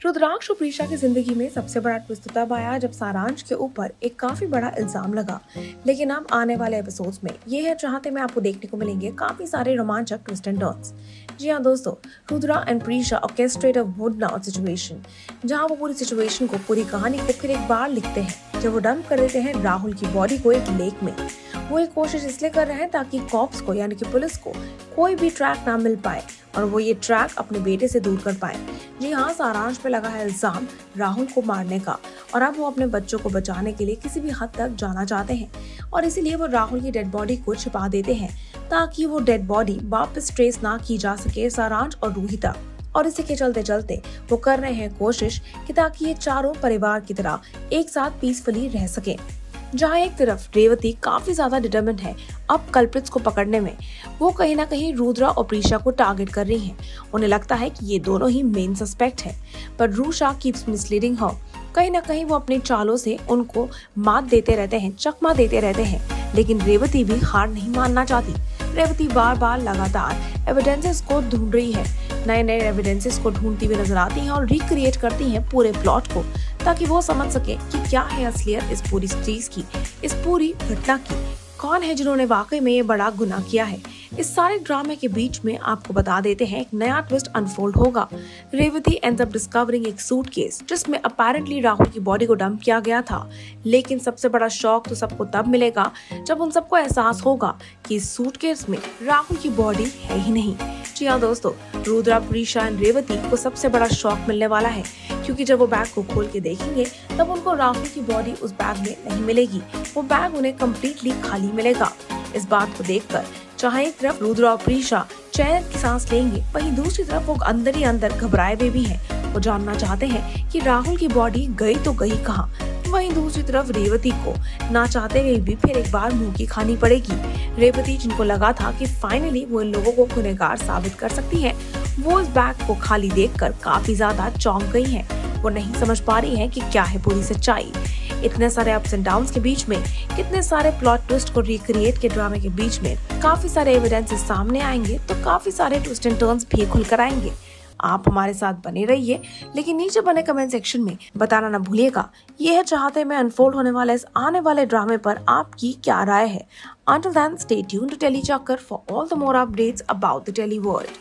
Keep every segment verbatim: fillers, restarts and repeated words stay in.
रुद्राक्ष और प्रीशा की जिंदगी में सबसे बड़ा ट्विस्ट तब आया जब सारांश के ऊपर एक काफी बड़ा इल्जाम लगा। लेकिन अब आने वाले एपिसोड्स में ये है चाहते में आपको देखने को मिलेंगे काफी सारे रोमांचक ट्विस्ट एंड टर्न्स। जी हाँ दोस्तों, Rudra and Preesha orchestrate a would not situation, जहाँ वो पूरी सिचुएशन को, पूरी कहानी को फिर एक बार लिखते हैं जब वो डंप कर देते हैं राहुल की बॉडी को एक लेक में। वो एक कोशिश इसलिए कर रहे हैं ताकि कॉप्स को यानी कि पुलिस को कोई भी ट्रैक ना मिल पाए और वो ये ट्रैक अपने बेटे से दूर कर पाए। जी हाँ, सारांश पे लगा है इल्जाम राहुल को मारने का और अब वो अपने बच्चों को बचाने के लिए किसी भी हद तक जाना चाहते हैं और इसीलिए वो राहुल की डेड बॉडी को छिपा देते हैं ताकि वो डेड बॉडी वापस ट्रेस ना की जा सके सारांश और रूहिता। और इसी के चलते चलते वो कर रहे हैं कोशिश कि ताकि ये चारों परिवार की तरह एक साथ पीसफुली रह सके। जहाँ एक तरफ रेवती काफी ज्यादा डिटरमिन्ड है अब कल्प्रिट्स को पकड़ने में, वो कहीं ना कहीं रुद्रा और प्रीशा को टारगेट कर रही हैं। उन्हें लगता है कि ये दोनों ही मेन सस्पेक्ट है, पर रूशा कीप्स मिसलीडिंग हर। कहीं ना कहीं वो अपनी चालों से उनको मात देते रहते हैं, चकमा देते रहते हैं, लेकिन रेवती भी हार नहीं मानना चाहती। रेवती बार बार लगातार एविडेंसेस को ढूंढ रही है, नए नए एविडेंसेस को ढूंढती हुई नजर आती हैं और रिक्रिएट करती हैं पूरे प्लॉट को ताकि वो समझ सके कि क्या है असलियत इस पूरी चीज की, इस पूरी घटना की, कौन है जिन्होंने वाकई में ये बड़ा गुनाह किया है। इस सारे ड्रामे के बीच में आपको बता देते हैं एक नया ट्विस्ट अनफोल्ड होगा। रेवती एंड्स अप डिस्कवरिंग एक सूटकेस जिसमें अपेरेंटली राहुल की बॉडी को डंप किया गया था। लेकिन सबसे बड़ा शॉक तो सबको तब मिलेगा जब उन सबको एहसास होगा कि इस सूटकेस में राहुल की बॉडी है ही नहीं। जी हाँ दोस्तों, रुद्रा, प्रीशा एंड रेवती को सबसे बड़ा शॉक मिलने वाला है क्योंकि जब वो बैग को खोल के देखेंगे तब उनको राहुल की बॉडी उस बैग में नहीं मिलेगी। वो बैग उन्हें कम्प्लीटली खाली मिलेगा। इस बात को देखकर जहाँ एक तरफ रुद्रा और प्रीशा चैन की सांस लेंगे, वहीं दूसरी तरफ वो अंदर ही अंदर घबराए हुए भी हैं। वो जानना चाहते हैं कि राहुल की बॉडी गई तो गई कहाँ। वहीं दूसरी तरफ रेवती को ना चाहते हुए भी फिर एक बार मुंह की खानी पड़ेगी। रेवती, जिनको लगा था कि फाइनली वो इन लोगों को गुनहगार साबित कर सकती है, वो इस बैग को खाली देखकर काफी ज्यादा चौंक गई हैं। वो नहीं समझ पा रही हैं कि क्या है पूरी सच्चाई। इतने सारे अप्स एंड डाउन्स के बीच में, कितने सारे प्लॉट ट्विस्ट को रिक्रिएट के ड्रामे के बीच में काफी सारे एविडेंसेस सामने आएंगे तो काफी सारे ट्विस्ट एंड टर्न्स भी खुल कर आएंगे। आप हमारे साथ बने रहिए, लेकिन नीचे बने कमेंट सेक्शन में बताना ना भूलिएगा ये है चाहते में अनफोल्ड होने वाले इस आने वाले ड्रामे पर आपकी क्या राय है। Until then, stay tuned to TeleChakkar for all the more updates about the Tele world.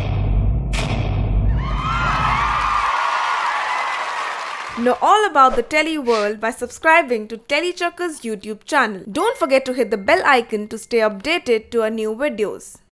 Know all about the Tele world by subscribing to TeleChakkar's YouTube channel. Don't forget to hit the bell icon to stay updated to our new videos.